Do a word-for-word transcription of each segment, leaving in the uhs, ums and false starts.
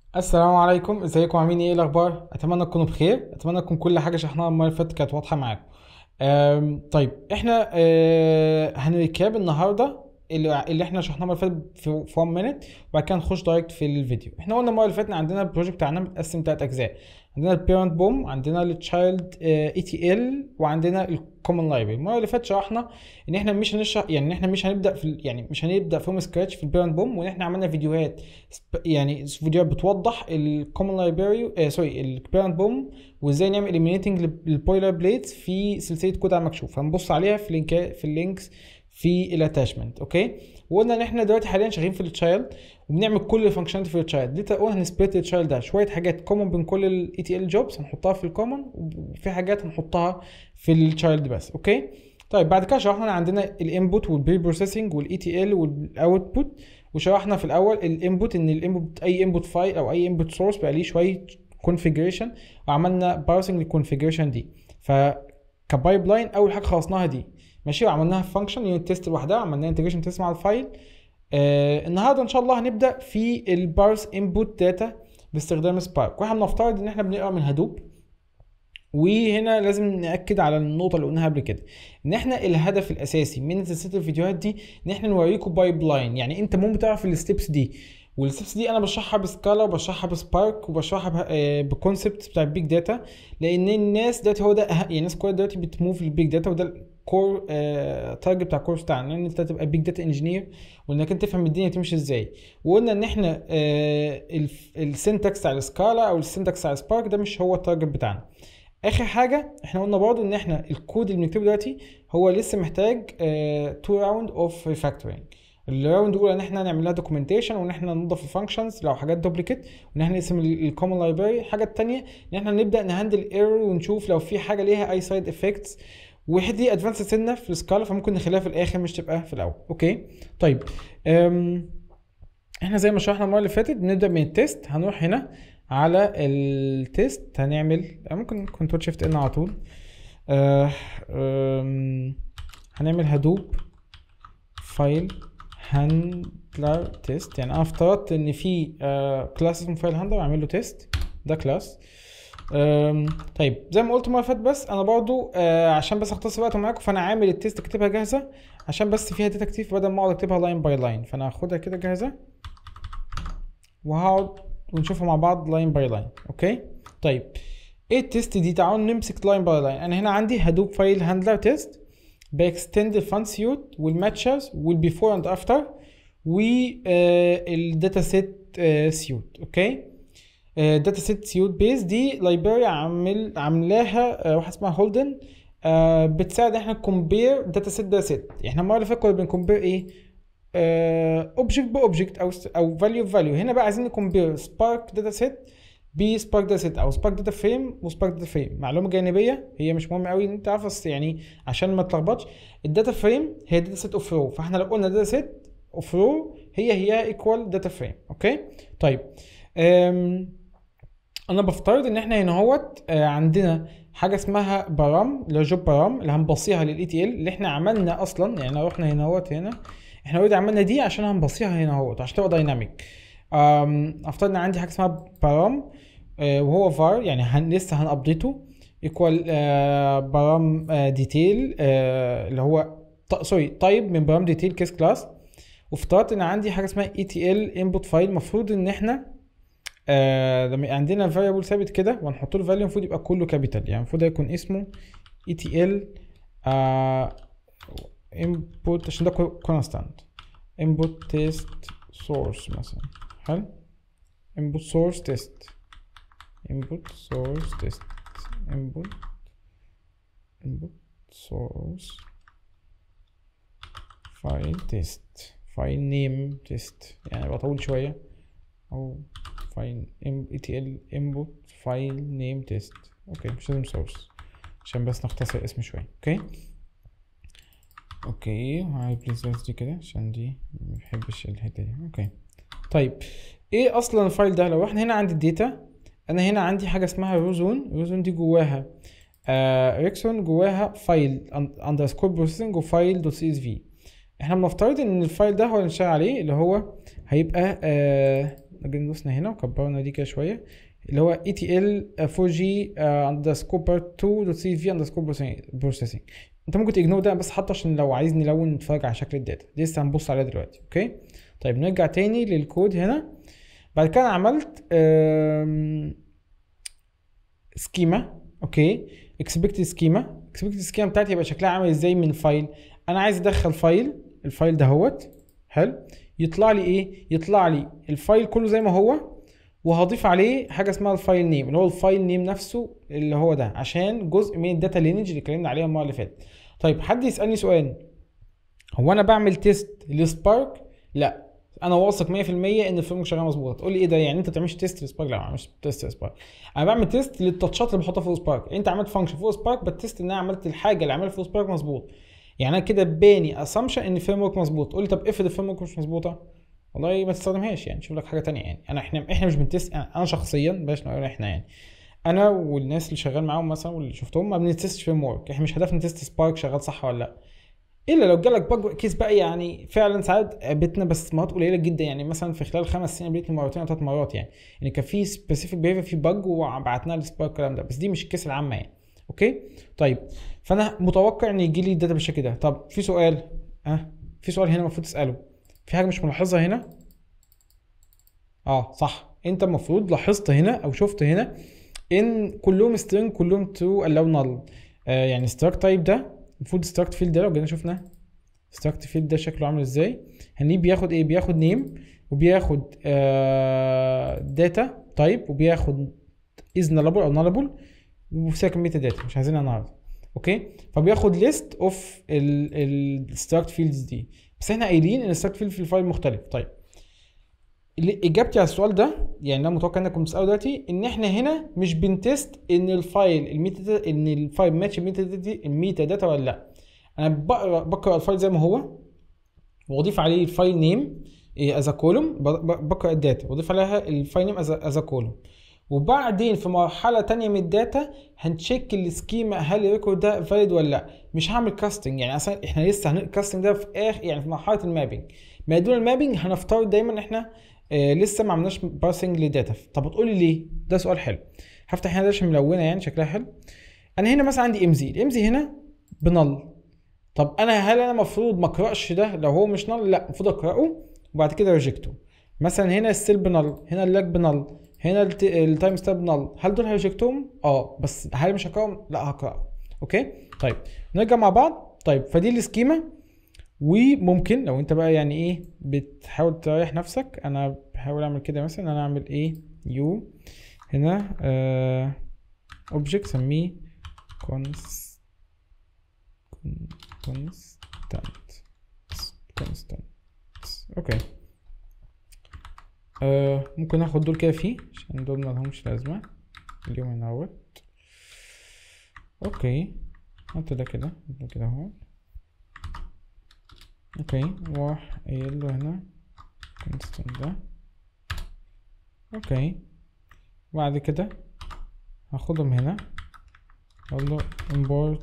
السلام عليكم، ازيكم؟ عاملين ايه؟ الاخبار؟ اتمنى تكونوا بخير. اتمنى تكون كل حاجه شرحناها المره اللي فاتت كانت واضحه معاكم. أم، طيب احنا أه، هنركاب النهارده اللي, اللي احنا شرحناه المره اللي فاتت في في واحد مينيت، وبعد كده نخش دايركت في الفيديو. احنا قلنا المره اللي فاتت إن عندنا البروجكت بتاعنا متقسم ثلاث اجزاء. عندنا البيرنت بوم، عندنا التشايلد اي تي ال، وعندنا الكومن لايبرري. المره اللي فاتت شرحنا ان احنا مش هنشرح، يعني ان احنا مش هنبدا في ال- يعني مش هنبدا فروم سكراتش في البيرنت بوم، وان احنا عملنا فيديوهات سب- يعني فيديوهات بتوضح الكومن لايبرري آه سوري البيرنت بوم، وازاي نعمل اليمينيتنج للبويلر بليدز في سلسله كود على المكشوف. هنبص عليها في اللينك في اللينكس في الاتاشمنت. اوكي. وقلنا ان احنا دلوقتي حاليا شغالين في التشايلد، وبنعمل كل الفانكشناليتي في التشايلد دي. تقول هنسبلت التشايلد ده شويه حاجات كومن بين كل الاي تي ال جوبز هنحطها في الكومن، وفي حاجات هنحطها في التشايلد بس. اوكي. طيب بعد كده شرحنا ان عندنا الانبوت والبري بروسيسنج والاي تي ال والاوتبوت. وشرحنا في الاول الانبوت، ان الانبوت اي انبوت فايل او اي انبوت سورس بقى ليه شويه كونفيجريشن، وعملنا بارسنج للكونفيجريشن دي. ف كبايب لاين اول حاجه خلصناها دي، ماشي، وعملناها في فانكشن يونت تيست لوحدها، عملنا انتجريشن تيست مع الفايل. آه النهارده ان شاء الله هنبدا في البارس انبوت داتا باستخدام سبارك. واحنا بنفترض ان احنا بنقرا من هدوب. وهنا لازم ناكد على النقطه اللي قلناها قبل كده، ان احنا الهدف الاساسي من سلسله الفيديوهات دي ان احنا نوريكم بايب لاين. يعني انت ممكن تعرف الستبس دي، والستبس دي انا بشرحها بسكالا وبشرحها بسبارك وبشرحها بكونسبت بتاع البيج داتا، لان الناس دلوقتي هو ده أه... يعني الناس كلها دلوقتي بتموف للبيج داتا، وده الكور آه... تارجت بتاع الكورس بتاعنا، ان انت تبقى بيج داتا انجينير، وانك انت تفهم الدنيا تمشي ازاي. وقلنا ان احنا آه... السنتكس بتاع السكالا او السنتكس بتاع سبارك ده مش هو التارجت بتاعنا. اخر حاجه احنا قلنا برضو ان احنا الكود اللي بنكتبه دلوقتي هو لسه محتاج تو راوند اوف ريفاكتورنج. الراوند الاولى ان احنا نعمل لها دوكيومنتيشن، وان احنا ننظف الفانكشنز لو حاجات دوبليكيت، وان احنا نقسم الكومن لايبراري. الحاجه الثانيه ان احنا نبدا نهندل ايرور ونشوف لو في حاجه ليها اي سايد افكتس، والحته دي ادفانس سنه في السكالا، فممكن نخليها في الاخر مش تبقى في الاول. اوكي. طيب أم احنا زي ما شرحنا المره اللي فاتت بنبدا من التيست. هنروح هنا على التيست، هنعمل ممكن كنترول شيفت ان على طول. آه آم، هنعمل هدوب فايل هاندلر تيست. يعني انا افترضت ان في آه كلاس اسمه فايل هاندلر، اعمل له تيست. ده كلاس. أم، طيب زي ما قلت المره اللي فاتت، بس انا برضو آه عشان بس اختصر وقت معاكم، فانا عامل التيست كاتبها جاهزه عشان بس فيها داتا كتير، بدل ما اقعد اكتبها لاين باي لاين، فانا هاخدها كده جاهزه وهقعد ونشوفها مع بعض لاين باي لاين. اوكي. طيب ايه التيست دي؟ تعالوا نمسك لاين باي لاين. انا هنا عندي هدوب فايل هاندلر تيست باكستند الفان سيوت والماتشرز والبيفور اند افتر والداتا سيت سيوت. اوكي. داتا سيت سيوت بيز دي لايبراري عامل عاملاها آه، واحده اسمها هولدن، آه بتساعد احنا كومبير داتا سيت داتا سيت. احنا المره اللي فاتت كنا بنكومبير ايه؟ اوبجكت باوبجكت او او فاليو بفاليو. هنا بقى عايزين نكمبير سبارك داتا سيت بسبارك داتا سيت، او سبارك داتا فريم وسبارك داتا فريم. معلومه جانبيه هي مش مهمه قوي ان انت تعرف، بس يعني عشان ما تلخبطش، الداتا فريم هي داتا سيت اوف رو، فاحنا لو قلنا داتا سيت اوف رو هي هي ايكوال داتا فريم. اوكي. طيب أم انا بفترض ان احنا هنا اهوت آه، عندنا حاجه اسمها برام، اللي هو جوب برام، اللي هنبصيها للاي تي ال اللي احنا عملنا اصلا. يعني لو رحنا هنا اهوت، هنا احنا اوريدي عملنا دي عشان هنبصيها هنا اهوت عشان تبقى دايناميك. افترض ان عندي حاجه اسمها برام آه، وهو فار، يعني هن لسه هنابديته ايكوال برام ديتيل اللي هو ط- سوري تايب من برام ديتيل كيس كلاس. وافترضت ان عندي حاجه اسمها اي تي ال انبوت فايل. المفروض ان احنا آه لما يبقى عندنا فاريبل ثابت كده وهنحط له فاليو، المفروض يبقى كله كابيتال. يعني المفروض يكون اسمه اي تي ال input عشان ده كونستانت input test source مثلا. حلو. input source test input source test input input source file test file name test. يعني يبقى طويل شوية، او فايل اي تي ال input file name test. اوكي مش لازم source عشان بس نختصر اسم شوية. اوكي. اوكي هاي بليز بس دي كده عشان دي مبحبش الحتة دي. اوكي. طيب ايه اصلا الفايل ده؟ لو احنا هنا عند الداتا، انا هنا عندي حاجة اسمها روزون. روزون دي جواها آه ريكسون، جواها فايل اندرسكور بروسيسنج وفايل دوت سي اس في. احنا بنفترض ان الفايل ده هو اللي نشتغل عليه، اللي هو هيبقى آه نجي ندوسنا هنا وكبرنا دي كده شويه، اللي هو اي تي ال فور جي اندرسكور بارت اتنين دوت سي في اندرسكور بروسيسنج. انت ممكن تجنور ده بس حاطه عشان لو عايز نلون نتفرج على شكل الداتا دي، لسه هنبص عليها دلوقتي. اوكي طيب نرجع تاني للكود هنا. بعد كده انا عملت سكيما. اوكي اكسبكتد سكيما، اكسبكتد سكيما بتاعتي يبقى شكلها عامل ازاي من فايل. انا عايز ادخل فايل، الفايل ده هوت حلو، يطلع لي ايه؟ يطلع لي الفايل كله زي ما هو، وهضيف عليه حاجه اسمها الفايل نيم، اللي هو الفايل نيم نفسه اللي هو ده، عشان جزء من الداتا لينج اللي اتكلمنا عليها المره اللي فاتت. طيب حد يسالني سؤال، هو انا بعمل تيست لسبارك؟ لا، انا واثق مية في المية ان الفريم شغال مظبوط. تقول لي ايه ده يعني انت ما بتعملش تيست لسبارك؟ لا ما بعملش تيست لسبارك، انا بعمل تيست للتاتشات اللي بحطها فوق سبارك. انت عملت فانكشن فوق سبارك بتست ان انا عملت الحاجه اللي عملها فوق سبارك مظبوط، يعني انا كده باني اسامبشن ان الفريم ورك مظبوط. تقول لي طب افرض الفريم ورك مش مظبوطه، والله ما تستخدمهاش يعني، شوف لك حاجه ثانيه يعني. انا احنا احنا مش بنتست، انا شخصيا باش نقول احنا يعني، انا والناس اللي شغال معاهم مثلا واللي شفتهم ما بنتستش فريم ورك، احنا مش هدفنا نتست سبارك شغال صح ولا لا، الا لو جالك باج كيس بقى يعني فعلا ساعات قابلتنا بس مرات قليله جدا، يعني مثلا في خلال خمس سنين قابلتني مرتين او ثلاث مرات يعني، يعني كان في سبيسيفيك بيهيفير في باج وبعتناها للسبارك الكلام ده، بس دي مش الكيس العامه يعني. اوكي طيب فانا متوقع ان يجي لي الداتا بالشكل ده. طب في سؤال، اه في سؤال هنا المفروض تساله، في حاجه مش ملاحظها هنا؟ اه صح، انت المفروض لاحظت هنا او شفت هنا ان كلهم string كلهم true allow null. آه يعني struct type ده المفروض struct field ده لو جينا شفنا struct field ده شكله عامل ازاي، هنلاقيه بياخد ايه؟ بياخد name وبياخد آه data type وبياخد is nullable او nullable وساكن ميتا داتا مش عايزينها النهارده. اوكي فبياخد list of ال ال struct fields دي، بس احنا قايلين ان struct field في الفايل مختلف. طيب اجابتي على السؤال ده يعني انا متوقع انكم تسالوا دلوقتي ان احنا هنا مش بنتست ان الفايل الميتا ان الفايل ماتش الميتا داتا الميتا داتا ولا لا. انا بقرا بقرا الفايل زي ما هو واضيف عليه الفايل نيم از ا كولوم، بقرا الداتا واضيف عليها الفايل نيم از ا كولوم، وبعدين في مرحله ثانيه من الداتا هنتشيك السكيما هل الريكورد ده فاليد ولا لا. مش هعمل كاستنج يعني، اصلا احنا لسه هنعمل كاستنج ده في اخر يعني في مرحله المابنج. ما دون المابنج هنفترض دايما ان احنا آه لسه ما عملناش بارسنج للداتا. طب هتقولي ليه؟ ده سؤال حلو. هفتح هنا ده عشان ملونه يعني شكلها حلو. انا هنا مثلا عندي ام زي، الام زي هنا بنل. طب انا هل انا المفروض ما اقراش ده لو هو مش نل؟ لا المفروض اقراه وبعد كده ريجكته. مثلا هنا السيل بنل، هنا اللاج بنل، هنا التايم ستاب نل، هل دول هريجكتهم؟ اه بس هل مش هقراهم؟ لا هقراهم. اوكي طيب نرجع مع بعض. طيب فدي السكيما، وممكن لو انت بقى يعني ايه بتحاول تريح نفسك، انا بحاول اعمل كده مثلا، انا اعمل ايه يو هنا آه اوبجكت سميه كونس كونستانت كونستانت. اوكي آه ممكن اخد دول كده فيه عشان دول ملهمش لازمه اليوم هنا اهوت. اوكي حط ده كده ده كده اهو. اوكي واروح قايل له هنا كونستانت ده. اوكي بعد كده هاخدهم هنا اقول له import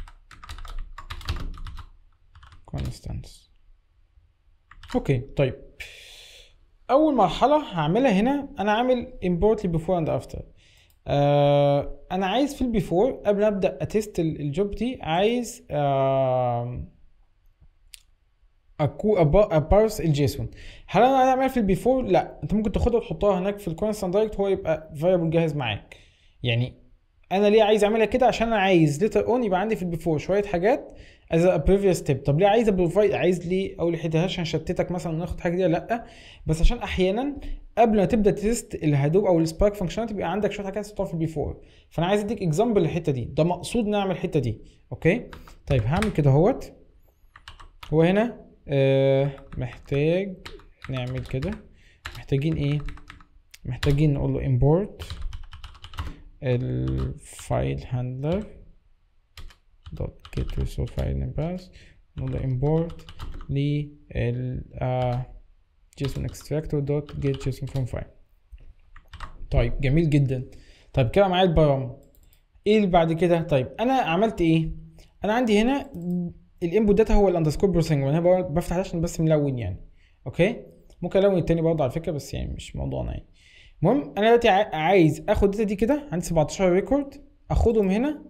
constants. اوكي طيب اول مرحله هعملها هنا انا عامل import ل before and after. آه انا عايز في البيفور قبل ما ابدا اتست الجوب دي عايز آه اكو ابارس الجيسون. هل انا اعمل في البيفور؟ لا، انت ممكن تاخدها وتحطها هناك في الكونستانت دايركت هو يبقى فاريبل جاهز معاك. يعني انا ليه عايز اعملها كده؟ عشان انا عايز ليتر اون يبقى عندي في البيفور شويه حاجات از ا بريفيوس ستيب. طب ليه عايز ابروفايد؟ عايز ليه اول حته عشان شتتك مثلا ناخد حاجه دي؟ لا، بس عشان احيانا قبل ما تبدا تيست الهدوب او السبارك فانكشناليتي يبقى عندك شويه حاجات تحطها في البيفور، فانا عايز اديك اكزامبل للحته دي، ده مقصود نعمل الحته دي. اوكي طيب هعمل كده اهوت. هو هنا آه محتاج نعمل كده، محتاجين ايه؟ محتاجين نقول له import الفايل هاندلر دوت get resource file name pass، نقول له import لل json extractor دوت get json from file. طيب جميل جدا. طيب كده معايا البرامج، ايه اللي بعد كده؟ طيب انا عملت ايه؟ انا عندي هنا الانبوت داتا هو الاندرسكور بروسيسنج، وانا بفتح عشان بس ملون يعني. اوكي ممكن الون التاني برضه على فكره، بس يعني مش موضوعنا يعني. المهم انا دلوقتي عايز اخد الداتا دي كده، عندي سبعتاشر ريكورد، اخدهم هنا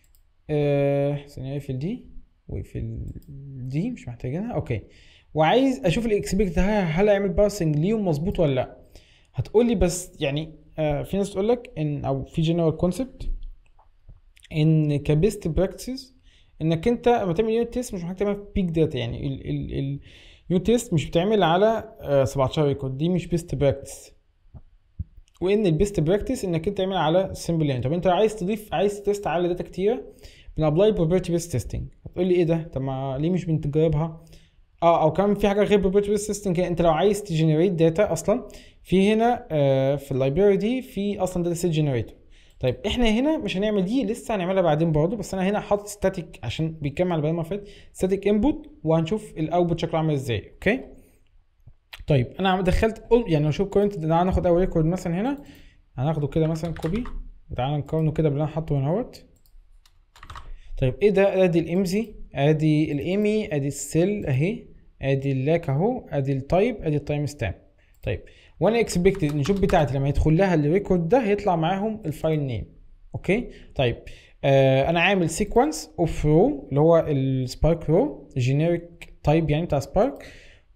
آه ثانيه في دي وفي دي مش محتاجينها اوكي، وعايز اشوف الاكسبكت هل هيعمل بارسنج ليهم مظبوط ولا لا. هتقول لي بس يعني آه في ناس تقول لك ان، او في جنرال كونسبت ان كبيست براكتسز انك انت لما تعمل يونت تيست مش محتاج تعمل بيك داتا، يعني اليونت تيست مش بتعمل على آه سبعتاشر ريكورد، دي مش بيست براكتس. وان البيست براكتس انك انت تعمل على سمبل يعني. طب انت عايز تضيف، عايز تيست على داتا كتيره، بنابلاي بروبرتي بيست تيستنج. هتقول لي ايه ده؟ طب ما ليه مش بنجربها؟ اه او كمان في حاجه غير بروبرتي بيست تيستنج، انت لو عايز تجنريت داتا اصلا في هنا آه في اللايبراري دي في اصلا داتا سيت جنريتور. طيب احنا هنا مش هنعمل دي، لسه هنعملها بعدين برضه، بس انا هنا حاطط ستاتيك عشان بيتكلم على البيانات اللي فاتت، ستاتيك انبوت، وهنشوف الاوتبوت شكله عامل ازاي. اوكي طيب انا دخلت يعني لو شوف كورنت، تعالى ناخد اول ريكورد مثلا هنا، هناخده كده مثلا كوبي، وتعالى نقارنه كده باللي انا حاطه هنا اهوت. طيب ايه ده؟ ادي الامزي، ادي الايمي، ادي السيل اهي، ادي اللاك اهو، ادي التايب، ادي التايم ستامب. طيب وانا اكسبكتد ان الجوب بتاعتي لما يدخل لها الريكورد ده هيطلع معاهم الفايل نيم. اوكي طيب آه انا عامل سيكونس اوف رو اللي هو السبارك رو جينيريك تايب يعني بتاع سبارك،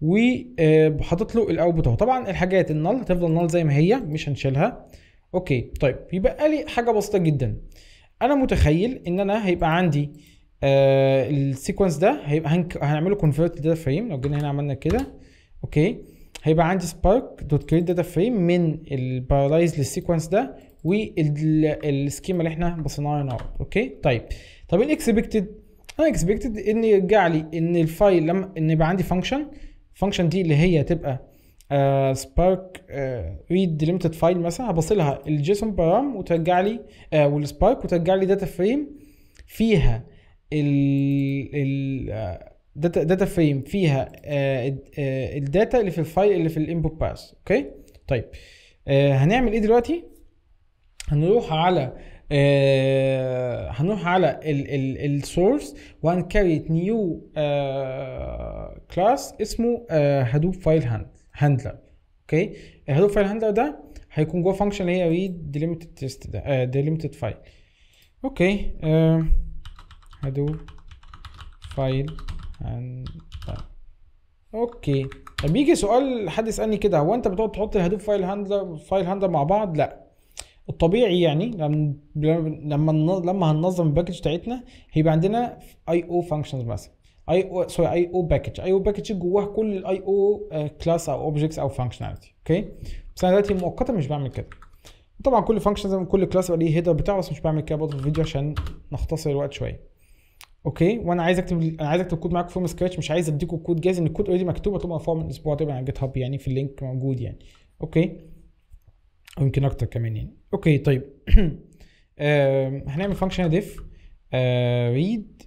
وحاطط له الاوتبوت اهو. طبعا الحاجات النل هتفضل نل زي ما هي مش هنشيلها. اوكي طيب يبقى لي حاجه بسيطه جدا. انا متخيل ان انا هيبقى عندي آه السيكونس ده هيبقى هنك... هنعمله كونفرت داتا فريم. لو جينا هنا عملنا كده اوكي، هيبقى عندي سبارك دوت كريت داتا فريم من البارالايز للسيكونس ده والسكيما اللي احنا بصيناها هنا. اوكي طيب طب الاكسبكتد، انا اكسبكتد ان يرجع لي ان الفايل لما ان يبقى عندي فانكشن، الفانكشن دي اللي هي تبقى سبارك ريد ديليمتد فايل مثلا، هبصلها الجيسون بارام وترجع لي uh, والسبارك وترجع لي داتا فريم فيها ال ال داتا داتا فريم فيها uh, uh, الداتا اللي في الفايل اللي في الانبوت باس. اوكي طيب uh, هنعمل ايه دلوقتي؟ هنروح على آه هنروح على السورس وهنكريت نيو كلاس اسمه هدوب فايل هاندلر. اوكي الهدوب فايل هاندلر ده هيكون جوه فانكشن اللي هي ريد ديليمتد تيست ده ديليمتد فايل. اوكي هدوب فايل هاندلر. اوكي طب يجي سؤال، حد يسالني كده، هو انت بتقعد تحط الهدوب فايل هاندلر فايل هاندلر مع بعض؟ لا، الطبيعي يعني لما لما لما هننظم الباكج بتاعتنا هيبقى عندنا اي او فانكشنز مثلا، اي او سوري اي او باكج، اي او باكج جواها كل الاي او كلاس او اوبجكتس او فانكشناليتي. اوكي بس انا دلوقتي مؤقتا مش بعمل كده. طبعا كل فانكشن زي كل كلاس يبقى ليه هيدر بتاعه، بس مش بعمل كده برضه في الفيديو عشان نختصر الوقت شويه. اوكي وانا عايز اكتب انا عايز اكتب كود معاكم فروم سكراتش، مش عايز اديكم كود جاهز، ان الكود اوريدي مكتوب هتبقى مرفوع من اسبوع تقريبا على جيت هاب يعني، في اللينك موجود يعني. اوكي او يمكن اكتر كمان يعني. اوكي طيب آه هنعمل فانكشن ديف ريد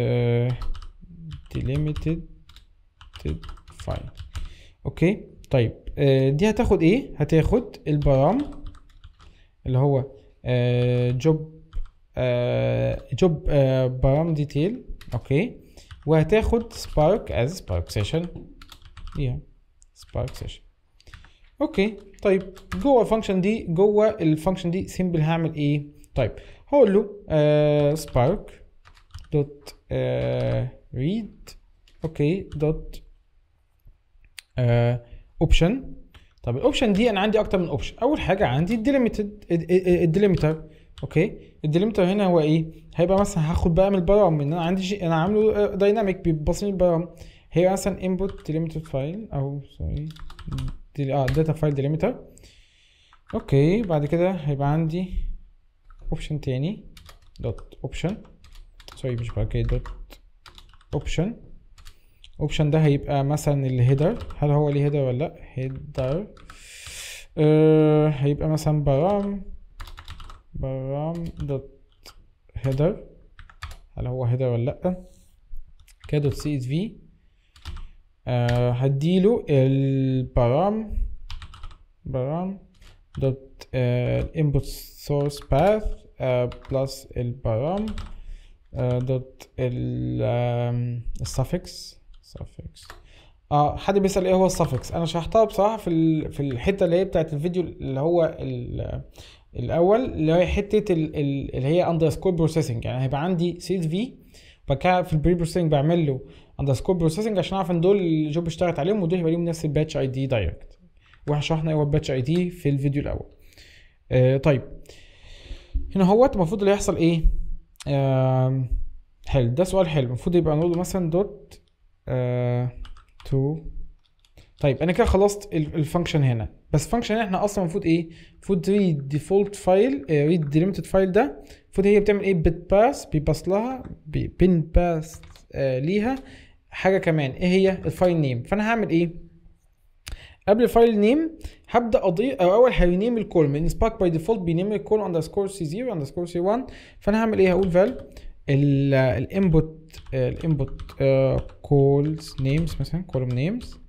delimited فايل. اوكي طيب آه دي هتاخد ايه؟ هتاخد البرام اللي هو جوب جوب برام ديتيل. اوكي وهتاخد سبارك از سبارك سيشن دي سبارك سيشن. اوكي طيب جوه الفانكشن دي جوه الفانكشن دي سيمبل هعمل ايه؟ طيب هقول له سبارك دوت ريد اوكي دوت اوبشن. طب الاوبشن دي انا عندي اكتر من اوبشن. اول حاجه عندي الديليميتد الديليمتر. اوكي الديليمتر هنا هو ايه؟ هيبقى مثلا هاخد بقى من البرام ان انا عندي شيء انا عامله دايناميك بيبصني البرام، هي مثلا input delimited file او سوري اه data file delimiter. اوكي بعد كده هيبقى عندي اوبشن تاني دوت اوبشن سوري مش بقى كده دوت اوبشن. اوبشن ده هيبقى مثلا الهيدر، هل هو ليه هيدر ولا لا؟ هيدر آه هيبقى مثلا برام برام دوت هيدر، هل هو هيدر ولا لا؟ كده دوت سي اس في آه هديله البرام برام دوت الانبوت سورس باث بلس البرام دوت السفكس سفكس اه حد بيسأل ايه هو السفكس. انا شرحتها بصراحة في ال... في الحتة اللي هي بتاعت الفيديو اللي هو ال... الاول، اللي هي حتة ال... ال... اللي هي اندرسكور بروسيسنج. يعني هيبقى عندي سي اس في، وبعد كده في البري بروسيسنج بعمل له اندرسكور بروسيسنج عشان اعرف ان دول الجوب اشتغلت عليهم، ودول هيبقى ليهم نفس الباتش اي دي دايركت. واحنا شرحنا ايه هو الباتش اي دي في الفيديو الاول. آه طيب هنا هوت المفروض اللي يحصل ايه؟ آه حلو، ده سؤال حلو. المفروض يبقى نقول مثلا دوت آه تو. طيب انا كده خلصت الفانكشن هنا، بس الفانكشن هنا احنا اصلا المفروض ايه؟ المفروض ريد ديفولت فايل، ريد ديليميتد فايل. ده المفروض هي بتعمل ايه؟ بت باس، بيباس لها بين باس آه ليها حاجه كمان، ايه هي؟ الفايل نيم. فانا هعمل ايه قبل الفايل نيم؟ هبدا اضيف او اول هينيم الكولوم، لان سبارك باي ديفولت بينيم الكولوم اندرسكور سي صفر اندرسكور سي واحد. فانا هعمل ايه؟ هقول فال الانبوت الانبوت كولز نيمز، مثلا كولوم نيمز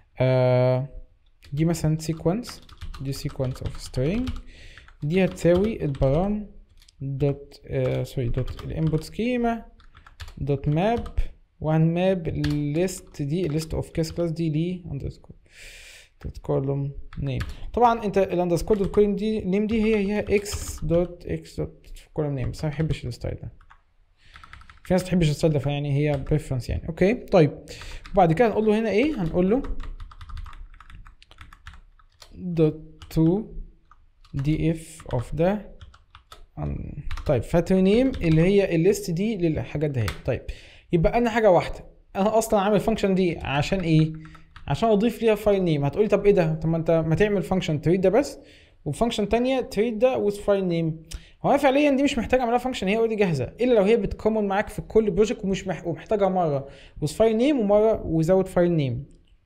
دي مثلا سيكونس، دي سيكونس اوف سترينج، دي هتساوي البرام دوت سوري دوت الانبوت سكيما دوت ماب، وهنماب الليست دي الليست اوف كيس كلاس دي لي اندرسكور دوت كولوم نيم. طبعا انت الاندرسكور دوت كولوم دي نيم دي هي هي اكس دوت اكس دوت كولوم نيم، بس انا ما بحبش الستايل ده. في ناس ما بتحبش الستايل ده، فيعني هي بريفرنس يعني. اوكي طيب، وبعد كده هنقول له هنا ايه؟ هنقول له دوت تو دي اف اوف ده. طيب فترنيم اللي هي الليست دي للحاجات دي. طيب يبقى انا حاجه واحده، انا اصلا عامل الفانكشن دي عشان ايه؟ عشان اضيف ليها فايل نيم. هتقولي طب ايه ده؟ طب ما انت ما تعمل فانكشن تريد ده بس، وفانكشن تانية تريد ده وذ فايل نيم. هو انا فعليا دي مش محتاج اعملها فانكشن، هي اوريدي جاهزه، الا لو هي بتكومن معاك في كل بروجكت ومش مح... ومحتاجها مره وذ فايل نيم ومره وزود فايل نيم.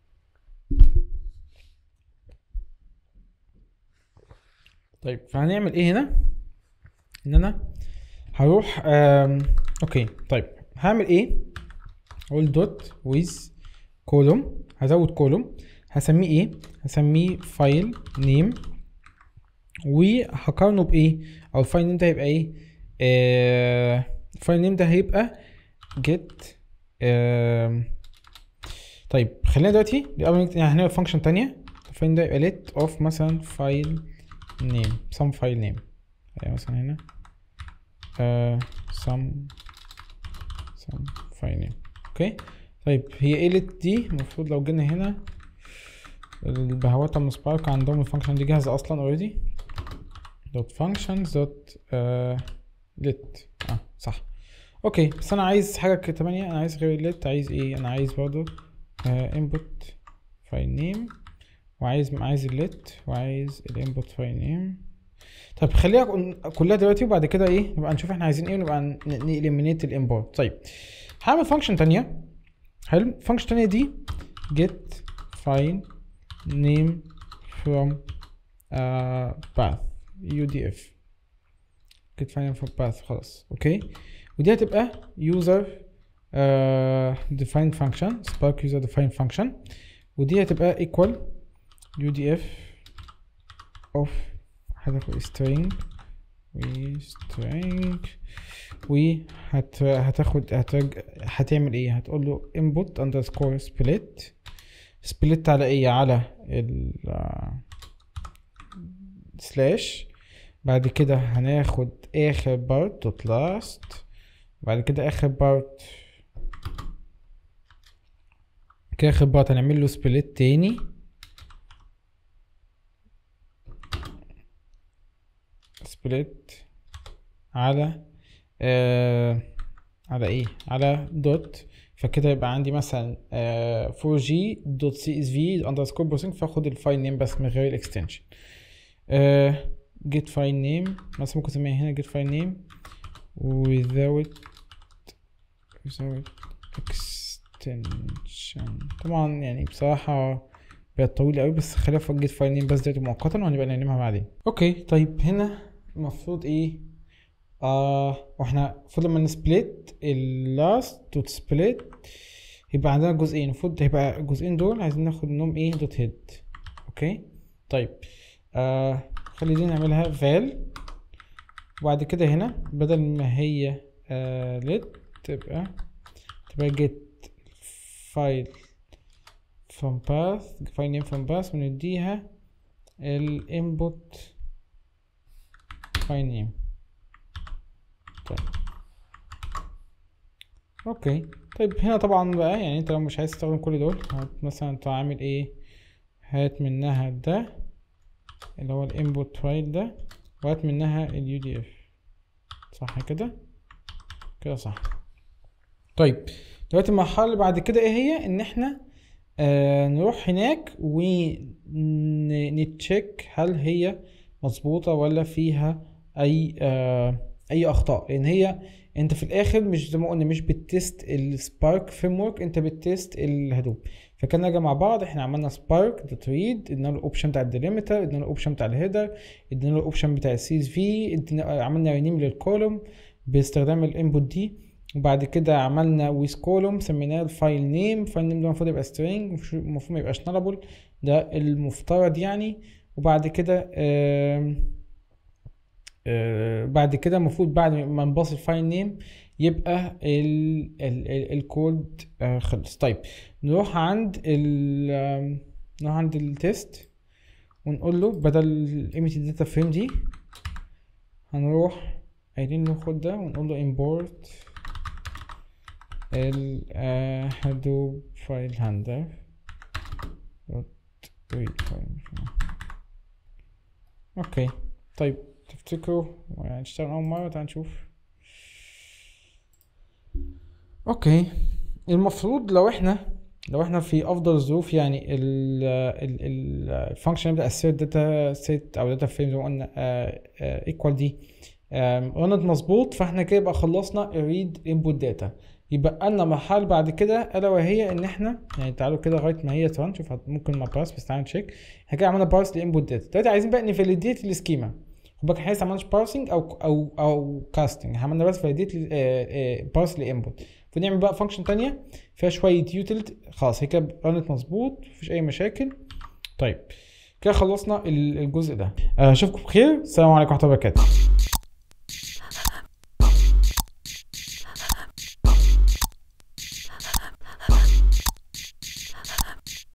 طيب فهنعمل ايه هنا؟ ان انا هروح آم... اوكي طيب هعمل ايه؟ اقول دوت ويز كولوم، هزود كولوم، هسميه ايه؟ هسميه فايل نيم، وهقارنه بايه؟ او الفايل نيم ده هيبقى ايه؟ آه... الفايل نيم ده هيبقى get آه... طيب خلينا دلوقتي يعني هنعمل فانكشن تانية. الفايل ده يبقى let of مثلا فايل name some file name، يعني مثلا هنا uh, some some file name. اوكي طيب هي ايه let دي؟ المفروض لو جينا هنا البهوات من سبارك عندهم الفانكشن دي جاهزة اصلا اوريدي. دوت functions دوت let اه صح. اوكي بس انا عايز حاجة تانية، انا عايز غير let، عايز ايه؟ انا عايز برضه uh, input file name، وعايز عايز الليت، وعايز الانبوت فايل نيم. طيب خليها كلها دلوقتي، وبعد كده ايه نبقى نشوف احنا عايزين ايه، ونبقى نإليمينيت الامبورت. طيب هعمل فانكشن تانية. حلو، الفانكشن التانية دي get file name from uh, path udf get file name from path خلاص. اوكي ودي هتبقى user uh, defined function spark user defined function، ودي هتبقى equal udf of هتاخد string و string، وهت هتاخد هترج... هتعمل ايه؟ هتقول له input underscore split split على ايه؟ على ال سلاش. بعد كده هناخد اخر بارت دوت last، بعد كده اخر بارت كده اخر بارت هنعمل له split تاني، split على آه على ايه؟ على دوت. فكده يبقى عندي مثلا آه فور جي دوت سي اس في اندرسكور بروسيسنج، فاخد الفايل نيم بس من غير الاكستنشن. آه get file name مثلا ممكن اسميها هنا get file name without without extension. طبعا يعني بصراحة بقت طويلة قوي، بس خليها في get file name بس دلوقتي مؤقتا، وهنبقى نعلمها بعدين. اوكي طيب هنا المفروض ايه؟ آه واحنا المفروض لما نسبليت اللاست دوت سبليت يبقى عندنا جزئين، المفروض هيبقى الجزئين دول عايزين ناخد منهم ايه؟ دوت هيد. اوكي طيب آه خلينا نعملها فال، وبعد كده هنا بدل ما هي آه let تبقى تبقى get file from path file name from path ونديها ال input file name. طيب اوكي. طيب هنا طبعا بقى يعني انت لو مش عايز تستخدم كل دول هت مثلا تعمل ايه، هات منها ده اللي هو الانبوت فايل ده وهات منها اليو دي اف. صح كده؟ كده صح. طيب دلوقتي المرحله اللي بعد كده ايه هي؟ ان احنا آه نروح هناك ونتشيك هل هي مظبوطه ولا فيها اي آه اي اخطاء، لان هي انت في الاخر مش زي ما قلنا مش بتست السبارك فريم ورك، انت بتست الهدوب. فكان نرجع مع بعض، احنا عملنا سبارك دوت ريد، ادينا له الاوبشن بتاع الديليمتر، ادينا له الاوبشن بتاع الهيدر، ادينا له الاوبشن بتاع السي اس في، عملنا رينيم للكولوم باستخدام الانبوت دي، وبعد كده عملنا ويز كولوم سميناه الفايل نيم. الفايل نيم ده المفروض يبقى سترينج، المفروض ما يبقاش نالبل، ده المفترض يعني. وبعد كده آه آه بعد كده المفروض بعد ما نباص الفايل نيم يبقى ال ال ال الكود آه خلص. طيب نروح عند ال نروح عند التست ونقول له بدل قيمة الداتا فريم دي هنروح قايلين له خد ده ونقول له import ال هدوب فايل هاندلر اوكي. طيب تفتكروا هنشتغل اول مرة؟ تعال نشوف. اوكي المفروض لو احنا لو احنا في افضل الظروف يعني ال ال الفانكشن بتاع السيت داتا سيت او داتا فريم زي ما قلنا ايكوال دي رنت مظبوط، فاحنا كده يبقى خلصنا الريد انبوت داتا. يبقى لنا مرحله بعد كده الا وهي ان احنا يعني تعالوا كده لغايه ما هي ترن، شوف ممكن مع بارس، بس تعالوا نشيك. احنا كده عملنا بارس لانبوت داتا. دلوقتي عايزين بقى نفاليديت السكيما. خد بالك احنا لسه ما عملناش بارسنج او او او كاستنج، عملنا بس فاليديت بارس لانبوت. فنعمل بقى فانكشن تانية فيها شويه يوتيلت. خلاص هي كده رنت مظبوط مفيش اي مشاكل. طيب كده خلصنا الجزء ده. اشوفكم بخير، السلام عليكم ورحمه الله وبركاته.